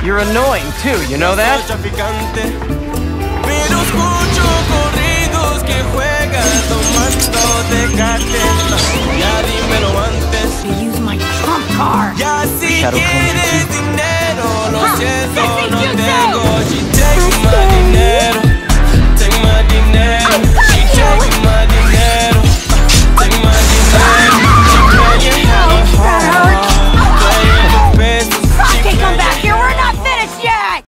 You're annoying too, you know that? Pero escucho corridos que juegan tomando.